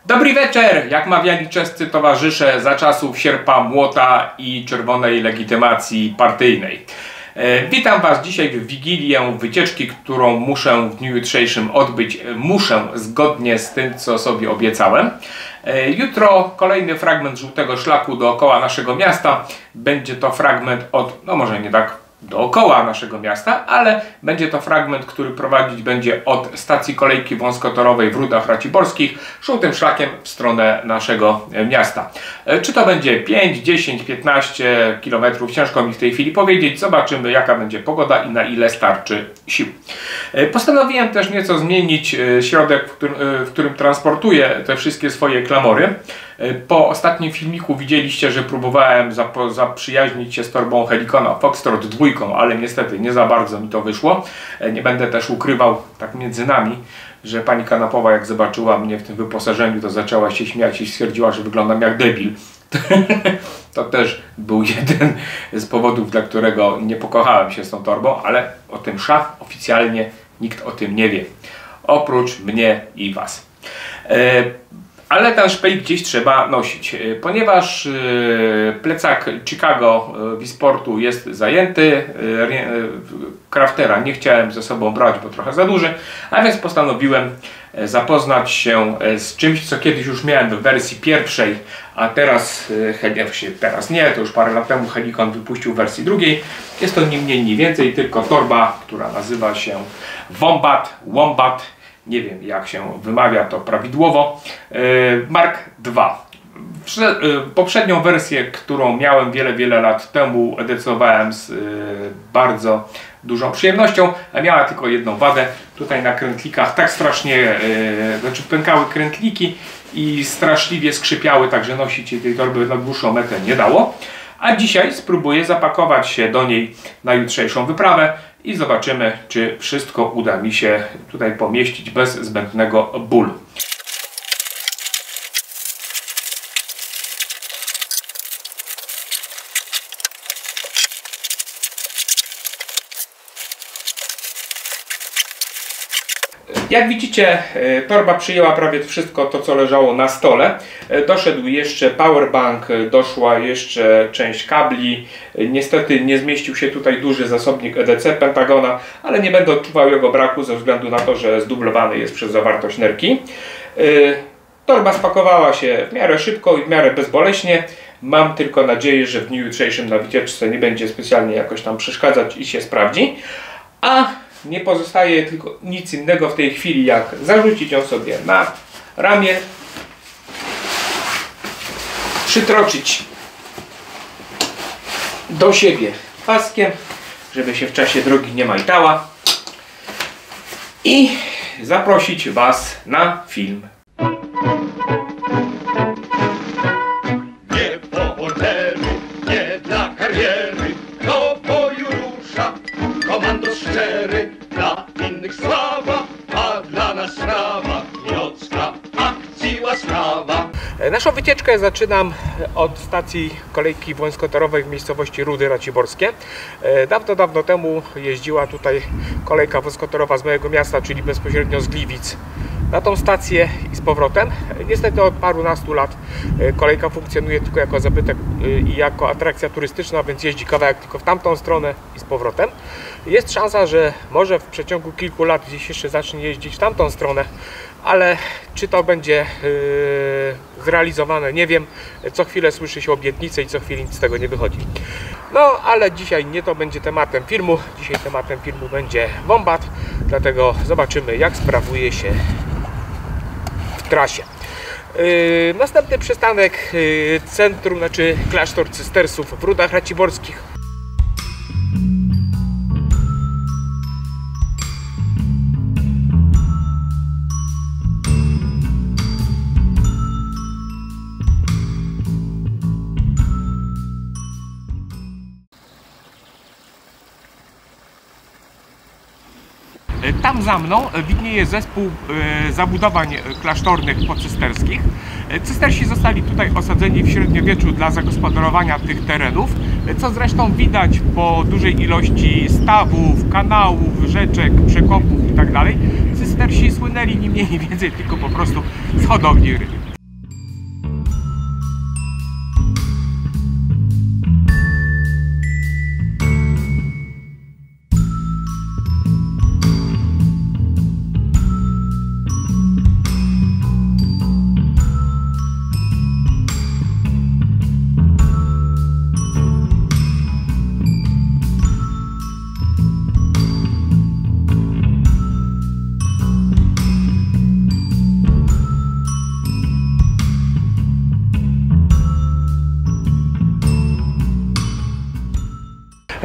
Dobry wieczór, jak mawiali czescy towarzysze za czasów sierpa, młota i czerwonej legitymacji partyjnej. Witam Was dzisiaj w Wigilię wycieczki, którą muszę w dniu jutrzejszym odbyć. Muszę zgodnie z tym, co sobie obiecałem. Jutro kolejny fragment żółtego szlaku dookoła naszego miasta. Będzie to fragment od, no może nie tak dookoła naszego miasta, ale będzie to fragment, który prowadzić będzie od stacji kolejki wąskotorowej w Rudach Raciborskich żółtym szlakiem w stronę naszego miasta. Czy to będzie 5, 10, 15 km, ciężko mi w tej chwili powiedzieć. Zobaczymy, jaka będzie pogoda i na ile starczy sił. Postanowiłem też nieco zmienić środek, w którym transportuję te wszystkie swoje klamory. Po ostatnim filmiku widzieliście, że próbowałem zaprzyjaźnić się z torbą Helikona Foxtrot 2, ale niestety nie za bardzo mi to wyszło. Nie będę też ukrywał, tak między nami, że pani kanapowa, jak zobaczyła mnie w tym wyposażeniu, to zaczęła się śmiać i stwierdziła, że wyglądam jak debil. To też był jeden z powodów, dla którego nie pokochałem się z tą torbą, ale o tym oficjalnie nikt o tym nie wie. Oprócz mnie i Was. Ale ten szpejk gdzieś trzeba nosić, ponieważ plecak Chicago Wisportu jest zajęty. Craftera nie chciałem ze sobą brać, bo trochę za duży, a więc postanowiłem zapoznać się z czymś, co kiedyś już miałem w wersji pierwszej, a teraz nie, to już parę lat temu Helikon wypuścił w wersji drugiej. Jest to ni mniej, ni więcej, tylko torba, która nazywa się Wombat. Nie wiem, jak się wymawia to prawidłowo. Mark II. Poprzednią wersję, którą miałem wiele lat temu, edycjowałem z bardzo dużą przyjemnością, a miała tylko jedną wadę. Tutaj na krętlikach tak strasznie, pękały krętliki i straszliwie skrzypiały, także nosić tej torby na dłuższą metę nie dało. A dzisiaj spróbuję zapakować się do niej na jutrzejszą wyprawę i zobaczymy, czy wszystko uda mi się tutaj pomieścić bez zbędnego bólu. Jak widzicie, torba przyjęła prawie wszystko to, co leżało na stole. Doszedł jeszcze powerbank, doszła jeszcze część kabli. Niestety nie zmieścił się tutaj duży zasobnik EDC Pentagona, ale nie będę odczuwał jego braku ze względu na to, że zdublowany jest przez zawartość nerki. Torba spakowała się w miarę szybko i w miarę bezboleśnie. Mam tylko nadzieję, że w dniu jutrzejszym na wycieczce nie będzie specjalnie jakoś tam przeszkadzać i się sprawdzi. A nie pozostaje tylko nic innego w tej chwili, jak zarzucić ją sobie na ramię, przytroczyć do siebie paskiem, żeby się w czasie drogi nie majtała, i zaprosić Was na film. Nie po ordery, nie dla kariery, do boju rusza komando szczery. Dla innych sława, a dla nas sprawa, Jocka akcji łaskawa. Naszą wycieczkę zaczynam od stacji kolejki wąskotorowej w miejscowości Rudy Raciborskie. Dawno temu jeździła tutaj kolejka wąskotorowa z mojego miasta, czyli bezpośrednio z Gliwic, na tą stację i z powrotem. Niestety od parunastu lat kolejka funkcjonuje tylko jako zabytek i jako atrakcja turystyczna, więc jeździ kawałek tylko w tamtą stronę i z powrotem. Jest szansa, że może w przeciągu kilku lat gdzieś jeszcze zacznie jeździć w tamtą stronę, ale czy to będzie zrealizowane, nie wiem. Co chwilę słyszy się obietnice i co chwilę nic z tego nie wychodzi. No, ale dzisiaj nie to będzie tematem filmu. Dzisiaj tematem filmu będzie Wombat, dlatego zobaczymy, jak sprawuje się w trasie. Następny przystanek centrum, znaczy klasztor cystersów w Rudach Raciborskich. Tam za mną widnieje zespół zabudowań klasztornych pocysterskich. Cystersi zostali tutaj osadzeni w średniowieczu dla zagospodarowania tych terenów, co zresztą widać po dużej ilości stawów, kanałów, rzeczek, przekopów itd. Cystersi słynęli ni mniej ni więcej tylko po prostu z hodowli ryb.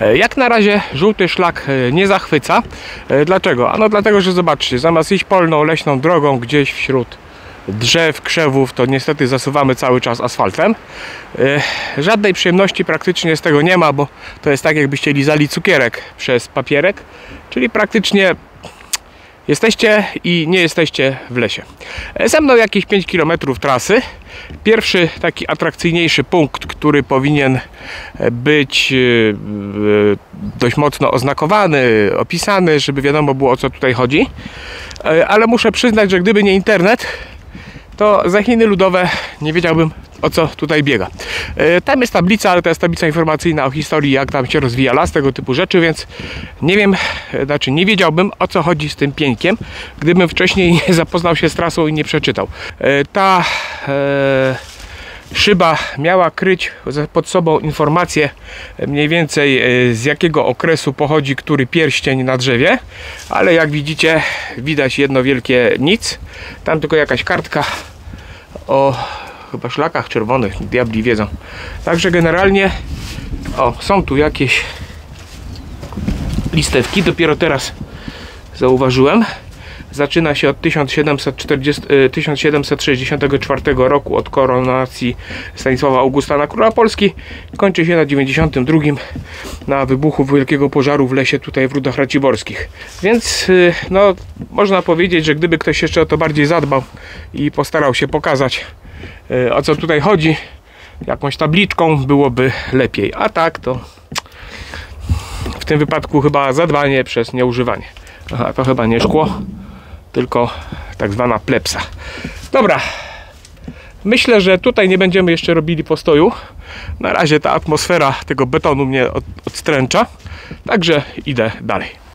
Jak na razie żółty szlak nie zachwyca. Dlaczego? Ano dlatego, że zobaczcie, zamiast iść polną, leśną drogą gdzieś wśród drzew, krzewów, to niestety zasuwamy cały czas asfaltem. Żadnej przyjemności praktycznie z tego nie ma, bo to jest tak, jakbyście lizali cukierek przez papierek, czyli praktycznie jesteście i nie jesteście w lesie. Ze mną jakieś 5 km trasy. Pierwszy taki atrakcyjniejszy punkt, który powinien być dość mocno oznakowany, opisany, żeby wiadomo było, o co tutaj chodzi. Ale muszę przyznać, że gdyby nie internet, to za Chiny Ludowe nie wiedziałbym, o co tutaj biega. Tam jest tablica, ale to jest tablica informacyjna o historii, jak tam się rozwija las, tego typu rzeczy, więc nie wiem, znaczy nie wiedziałbym, o co chodzi z tym pieńkiem, gdybym wcześniej nie zapoznał się z trasą i nie przeczytał. Ta szyba miała kryć pod sobą informację mniej więcej z jakiego okresu pochodzi który pierścień na drzewie, ale jak widzicie, widać jedno wielkie nic. Tam tylko jakaś kartka o chyba szlakach czerwonych, diabli wiedzą. Także generalnie są tu jakieś listewki, dopiero teraz zauważyłem. Zaczyna się od 1764 roku, od koronacji Stanisława Augusta na króla Polski. Kończy się na 92 na wybuchu wielkiego pożaru w lesie tutaj w Rudach Raciborskich. Więc no, można powiedzieć, że gdyby ktoś jeszcze o to bardziej zadbał i postarał się pokazać, o co tutaj chodzi, jakąś tabliczką, byłoby lepiej. A tak to w tym wypadku chyba zadbanie przez nieużywanie. Aha, to chyba nie szkło, tylko tak zwana plepsa. Dobra, myślę, że tutaj nie będziemy jeszcze robili postoju. Na razie ta atmosfera tego betonu mnie odstręcza, także idę dalej.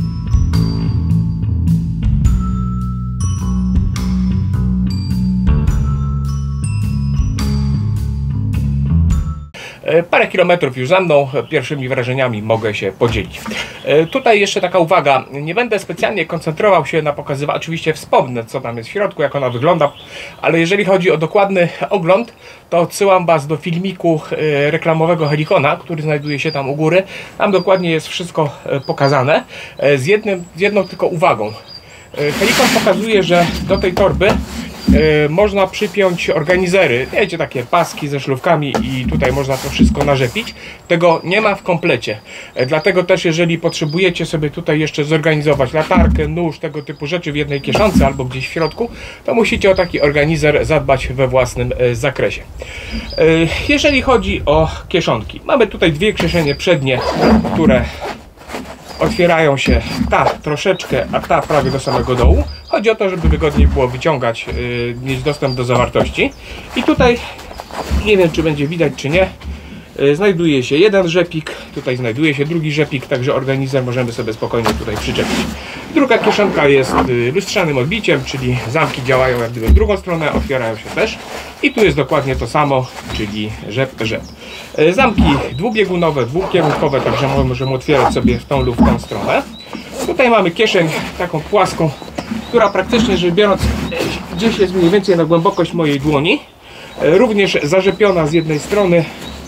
Parę kilometrów już za mną, pierwszymi wrażeniami mogę się podzielić. Tutaj jeszcze taka uwaga, nie będę specjalnie koncentrował się na pokazywaniu, oczywiście wspomnę, co tam jest w środku, jak ona wygląda, ale jeżeli chodzi o dokładny ogląd, to odsyłam Was do filmiku reklamowego Helikona, który znajduje się tam u góry. Tam dokładnie jest wszystko pokazane, z jedną tylko uwagą. Helikon pokazuje, że do tej torby można przypiąć organizery, wiecie, takie paski ze szlufkami i tutaj można to wszystko narzepić. Tego nie ma w komplecie. Dlatego też, jeżeli potrzebujecie sobie tutaj jeszcze zorganizować latarkę, nóż, tego typu rzeczy w jednej kieszonce albo gdzieś w środku, to musicie o taki organizer zadbać we własnym zakresie. Jeżeli chodzi o kieszonki, mamy tutaj dwie kieszenie przednie, które otwierają się, ta troszeczkę, a ta prawie do samego dołu. Chodzi o to, żeby wygodniej było wyciągać, mieć dostęp do zawartości. I tutaj, nie wiem, czy będzie widać, czy nie, znajduje się jeden rzepik, tutaj znajduje się drugi rzepik, także organizer możemy sobie spokojnie tutaj przyczepić. Druga kieszonka jest lustrzanym odbiciem, czyli zamki działają jak gdyby w drugą stronę, otwierają się też. I tu jest dokładnie to samo, czyli rzep. Zamki dwubiegunowe, dwukierunkowe, także możemy otwierać sobie w tą lub w tą stronę. Tutaj mamy kieszeń taką płaską, która praktycznie rzecz biorąc gdzieś jest mniej więcej na głębokość mojej dłoni. Również zarzepiona z jednej strony,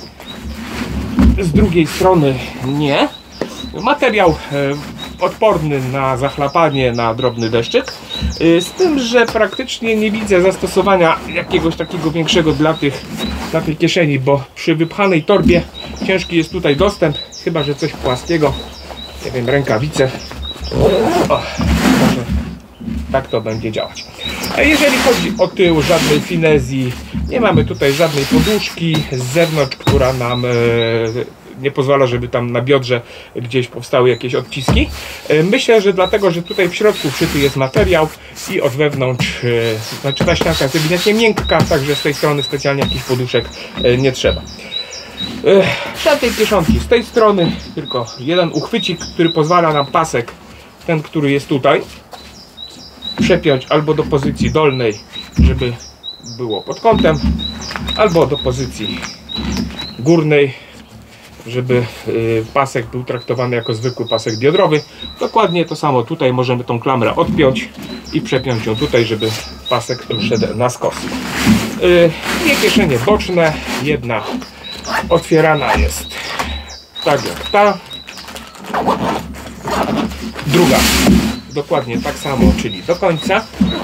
z drugiej strony nie. Materiał odporny na zachlapanie, na drobny deszczyk. Z tym, że praktycznie nie widzę zastosowania jakiegoś takiego większego dla tej kieszeni, bo przy wypchanej torbie ciężki jest tutaj dostęp, chyba że coś płaskiego, nie wiem, rękawice. Może tak to będzie działać. A jeżeli chodzi o tył, żadnej finezji, nie mamy tutaj żadnej poduszki z zewnątrz, która nam nie pozwala, żeby tam na biodrze gdzieś powstały jakieś odciski. Myślę, że dlatego, że tutaj w środku wszyty jest materiał i od wewnątrz, znaczy ta ścianka jest ewidentnie miękka, także z tej strony specjalnie jakichś poduszek nie trzeba. Żadnej kieszonki z tej strony, tylko jeden uchwycik, który pozwala nam pasek, ten, który jest tutaj, przepiąć albo do pozycji dolnej, żeby było pod kątem, albo do pozycji górnej, żeby pasek był traktowany jako zwykły pasek biodrowy. Dokładnie to samo tutaj, możemy tą klamrę odpiąć i przepiąć ją tutaj, żeby pasek szedł na skos. Dwie kieszenie boczne, jedna otwierana jest tak jak ta, druga dokładnie tak samo, czyli do końca.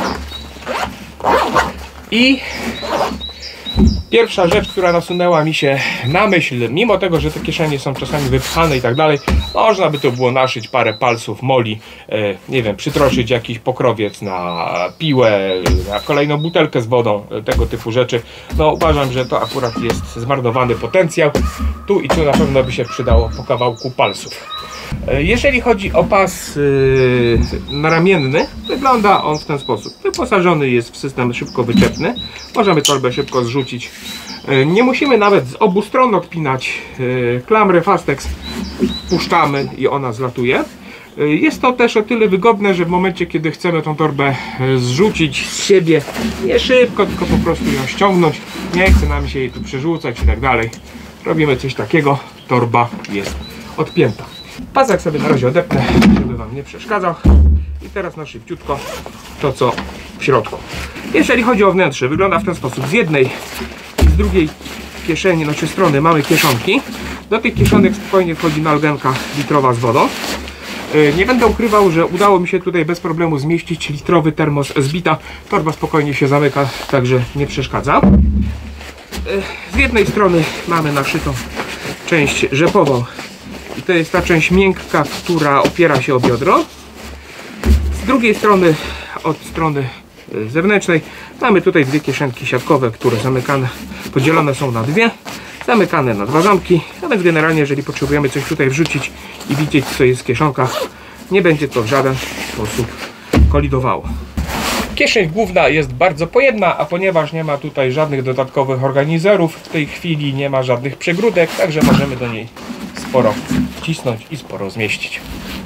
I pierwsza rzecz, która nasunęła mi się na myśl, mimo tego, że te kieszenie są czasami wypchane i tak dalej, można by to było naszyć parę palców moli, nie wiem, przytroszyć jakiś pokrowiec na piłę, na kolejną butelkę z wodą, tego typu rzeczy. No uważam, że to akurat jest zmarnowany potencjał. Tu i tu na pewno by się przydało po kawałku palców. Jeżeli chodzi o pas naramienny, wygląda on w ten sposób. Wyposażony jest w system szybko wyczepny. Możemy torbę szybko zrzucić. Nie musimy nawet z obu stron odpinać klamry Fastex. Puszczamy i ona zlatuje. Jest to też o tyle wygodne, że w momencie, kiedy chcemy tą torbę zrzucić z siebie, nie szybko, tylko po prostu ją ściągnąć, nie chce nam się jej tu przerzucać i tak dalej. Robimy coś takiego, torba jest odpięta. Pasek sobie na razie odepnę, żeby wam nie przeszkadzał. I teraz na szybciutko to, co w środku. Jeżeli chodzi o wnętrze, wygląda w ten sposób. Z jednej i z drugiej kieszeni, znaczy strony, mamy kieszonki. Do tych kieszonek spokojnie wchodzi nalgenka litrowa z wodą. Nie będę ukrywał, że udało mi się tutaj bez problemu zmieścić litrowy termos z Bita. Torba spokojnie się zamyka, także nie przeszkadza. Z jednej strony mamy naszytą część rzepową. I to jest ta część miękka, która opiera się o biodro. Z drugiej strony, od strony zewnętrznej, mamy tutaj dwie kieszonki siatkowe, które zamykane, podzielone są na dwie, zamykane na dwa zamki. A więc generalnie, jeżeli potrzebujemy coś tutaj wrzucić i widzieć, co jest w kiesionkach, nie będzie to w żaden sposób kolidowało. Kieszeń główna jest bardzo pojemna, a ponieważ nie ma tutaj żadnych dodatkowych organizerów, w tej chwili nie ma żadnych przegródek, także możemy do niej sporo wcisnąć i sporo zmieścić.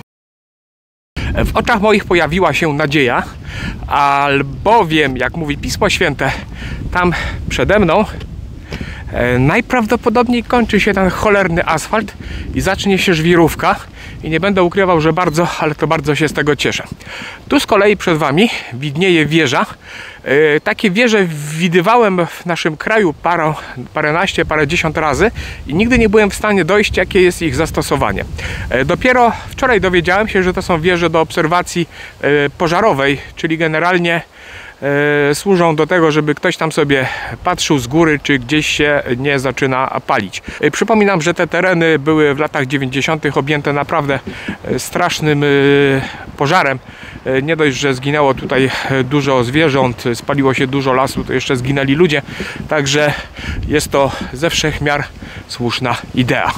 W oczach moich pojawiła się nadzieja, albowiem, jak mówi Pismo Święte, tam przede mną najprawdopodobniej kończy się ten cholerny asfalt i zacznie się żwirówka. I nie będę ukrywał, że bardzo, ale to bardzo się z tego cieszę. Tu z kolei przed wami widnieje wieża. Takie wieże widywałem w naszym kraju paręnaście, parędziesiąt razy i nigdy nie byłem w stanie dojść, jakie jest ich zastosowanie. Dopiero wczoraj dowiedziałem się, że to są wieże do obserwacji pożarowej, czyli generalnie służą do tego, żeby ktoś tam sobie patrzył z góry, czy gdzieś się nie zaczyna palić. Przypominam, że te tereny były w latach 90. objęte naprawdę strasznym pożarem. Nie dość, że zginęło tutaj dużo zwierząt, spaliło się dużo lasu, to jeszcze zginęli ludzie. Także jest to ze wszech miar słuszna idea.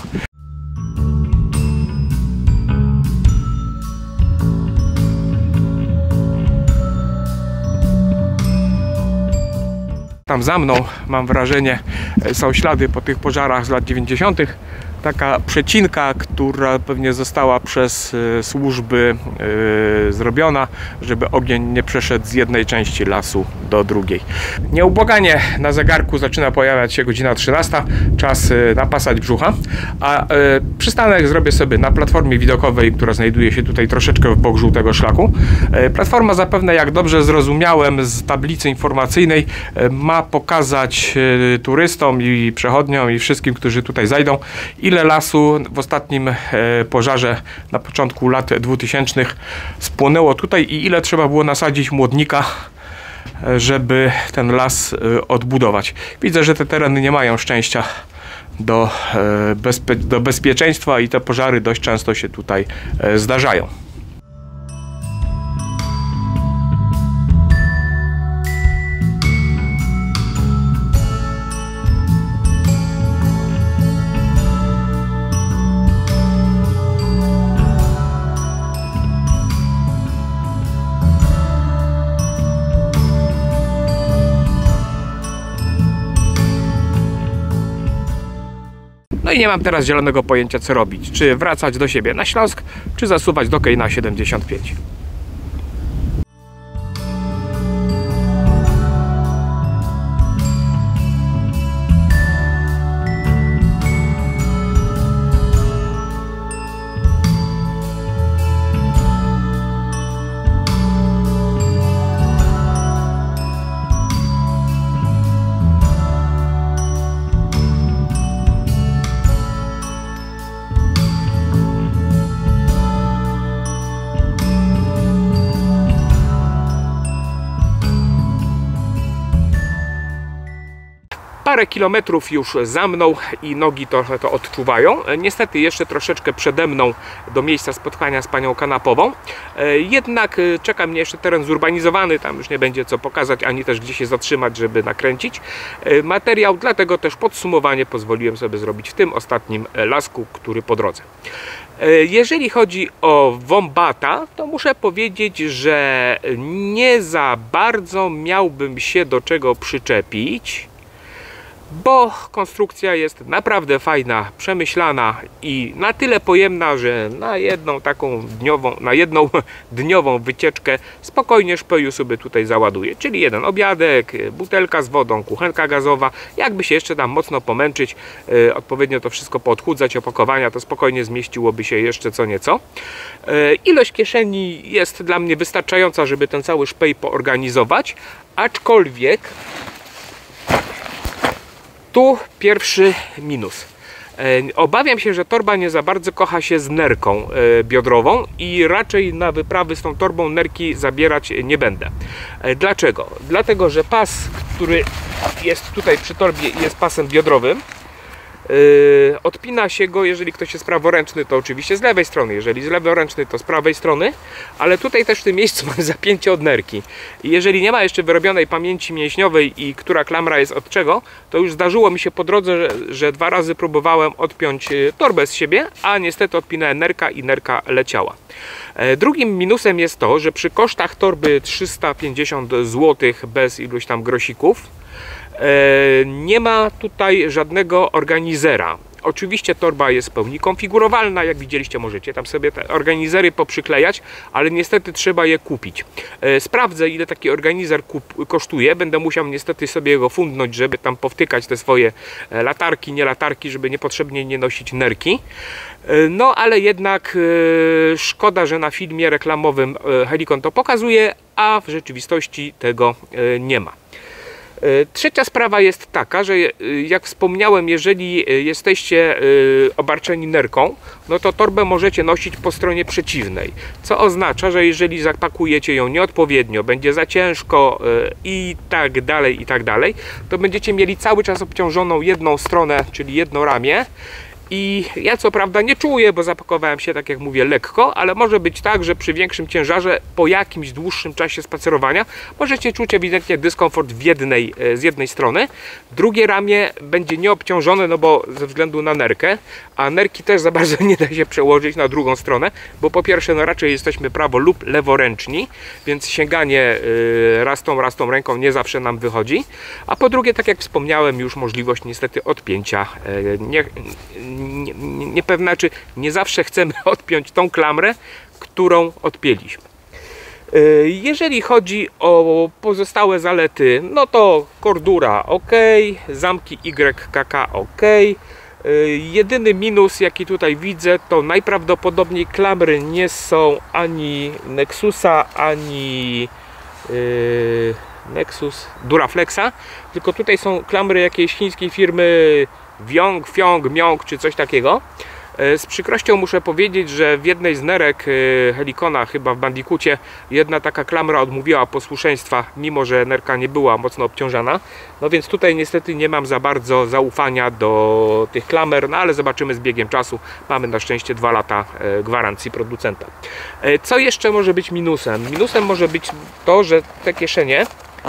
Tam za mną, mam wrażenie, są ślady po tych pożarach z lat 90. Taka przecinka, która pewnie została przez służby zrobiona, żeby ogień nie przeszedł z jednej części lasu do drugiej. Nieubłaganie na zegarku zaczyna pojawiać się godzina 13, czas napasać brzucha, a przystanek zrobię sobie na platformie widokowej, która znajduje się tutaj troszeczkę w bok żółtego szlaku. Platforma zapewne, jak dobrze zrozumiałem z tablicy informacyjnej, ma pokazać turystom i przechodniom i wszystkim, którzy tutaj zajdą, ile lasu w ostatnim pożarze na początku lat 2000 spłonęło tutaj i ile trzeba było nasadzić młodnika, żeby ten las odbudować. Widzę, że te tereny nie mają szczęścia do bezpieczeństwa i te pożary dość często się tutaj zdarzają. No i nie mam teraz zielonego pojęcia, co robić. Czy wracać do siebie na Śląsk, czy zasuwać do Kejna 75. Parę kilometrów już za mną i nogi trochę to odczuwają. Niestety jeszcze troszeczkę przede mną do miejsca spotkania z panią kanapową. Jednak czeka mnie jeszcze teren zurbanizowany, tam już nie będzie co pokazać, ani też gdzie się zatrzymać, żeby nakręcić materiał. Dlatego też podsumowanie pozwoliłem sobie zrobić w tym ostatnim lasku, który po drodze. Jeżeli chodzi o Wombata, to muszę powiedzieć, że nie za bardzo miałbym się do czego przyczepić, bo konstrukcja jest naprawdę fajna, przemyślana i na tyle pojemna, że na jedną taką dniową wycieczkę spokojnie szpeju sobie tutaj załaduję. Czyli jeden obiadek, butelka z wodą, kuchenka gazowa. Jakby się jeszcze tam mocno pomęczyć, odpowiednio to wszystko poodchudzać, opakowania, to spokojnie zmieściłoby się jeszcze co nieco. Ilość kieszeni jest dla mnie wystarczająca, żeby ten cały szpej poorganizować, aczkolwiek tu pierwszy minus. Obawiam się, że torba nie za bardzo kocha się z nerką biodrową i raczej na wyprawy z tą torbą nerki zabierać nie będę. Dlaczego? Dlatego, że pas, który jest tutaj przy torbie, jest pasem biodrowym. Odpina się go, jeżeli ktoś jest praworęczny, to oczywiście z lewej strony, jeżeli jest leworęczny, to z prawej strony, ale tutaj też w tym miejscu mam zapięcie od nerki i jeżeli nie ma jeszcze wyrobionej pamięci mięśniowej i która klamra jest od czego, to już zdarzyło mi się po drodze, że 2 razy próbowałem odpiąć torbę z siebie, a niestety odpinałem nerka i nerka leciała. Drugim minusem jest to, że przy kosztach torby 350 zł bez iluś tam grosików nie ma tutaj żadnego organizera. Oczywiście torba jest w pełni konfigurowalna, jak widzieliście, możecie tam sobie te organizery poprzyklejać, ale niestety trzeba je kupić. Sprawdzę, ile taki organizer kosztuje, będę musiał niestety sobie go fundnąć, żeby tam powtykać te swoje latarki, nie latarki, żeby niepotrzebnie nie nosić nerki. No ale jednak szkoda, że na filmie reklamowym Helikon to pokazuje, a w rzeczywistości tego nie ma. Trzecia sprawa jest taka, że jak wspomniałem, jeżeli jesteście obarczeni nerką, no to torbę możecie nosić po stronie przeciwnej, co oznacza, że jeżeli zapakujecie ją nieodpowiednio, będzie za ciężko i tak dalej, to będziecie mieli cały czas obciążoną jedną stronę, czyli jedno ramię. I ja co prawda nie czuję, bo zapakowałem się, tak jak mówię, lekko, ale może być tak, że przy większym ciężarze po jakimś dłuższym czasie spacerowania możecie czuć ewidentnie dyskomfort z jednej strony. Drugie ramię będzie nieobciążone, no bo ze względu na nerkę, a nerki też za bardzo nie da się przełożyć na drugą stronę, bo po pierwsze no raczej jesteśmy prawo lub leworęczni, więc sięganie raz tą ręką nie zawsze nam wychodzi, a po drugie, tak jak wspomniałem, już możliwość niestety odpięcia niepewna, czy nie zawsze chcemy odpiąć tą klamrę, którą odpięliśmy. Jeżeli chodzi o pozostałe zalety, no to kordura ok, zamki YKK ok. Jedyny minus, jaki tutaj widzę, to najprawdopodobniej klamry nie są ani Nexusa, ani Nexus Duraflexa, tylko tutaj są klamry jakiejś chińskiej firmy Fiong, czy coś takiego. Z przykrością muszę powiedzieć, że w jednej z nerek Helikona, chyba w Bandicoocie, jedna taka klamra odmówiła posłuszeństwa, mimo że nerka nie była mocno obciążana. No więc tutaj niestety nie mam za bardzo zaufania do tych klamer, no ale zobaczymy z biegiem czasu. Mamy na szczęście 2 lata gwarancji producenta. Co jeszcze może być minusem? Minusem może być to, że te kieszenie,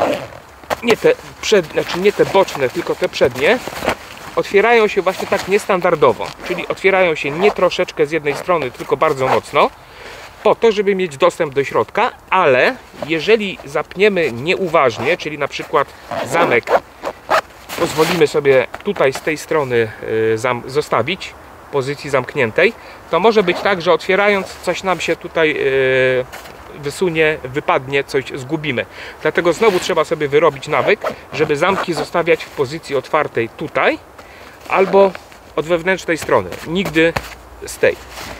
nie te boczne, tylko te przednie, otwierają się właśnie tak niestandardowo, czyli otwierają się nie troszeczkę z jednej strony, tylko bardzo mocno, po to, żeby mieć dostęp do środka, ale jeżeli zapniemy nieuważnie, czyli na przykład zamek pozwolimy sobie tutaj z tej strony zostawić w pozycji zamkniętej, to może być tak, że otwierając coś nam się tutaj wysunie, wypadnie, coś zgubimy. Dlatego znowu trzeba sobie wyrobić nawyk, żeby zamki zostawiać w pozycji otwartej tutaj, albo od wewnętrznej strony, nigdy z tej.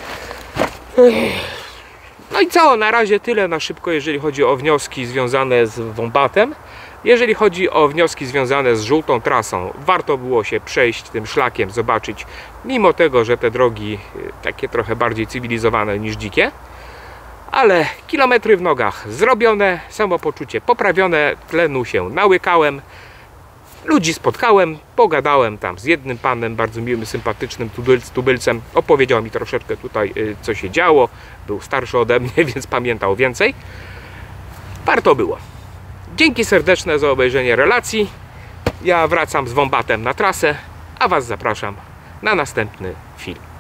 No i co, na razie tyle na szybko, jeżeli chodzi o wnioski związane z Wombatem. Jeżeli chodzi o wnioski związane z żółtą trasą, warto było się przejść tym szlakiem, zobaczyć, mimo tego, że te drogi takie trochę bardziej cywilizowane niż dzikie, ale kilometry w nogach zrobione, samopoczucie poprawione, tlenu się nałykałem. Ludzi spotkałem, pogadałem tam z jednym panem, bardzo miłym, sympatycznym tubylcem. Opowiedział mi troszeczkę tutaj, co się działo. Był starszy ode mnie, więc pamiętał więcej. Warto było. Dzięki serdeczne za obejrzenie relacji. Ja wracam z wombatem na trasę, a Was zapraszam na następny film.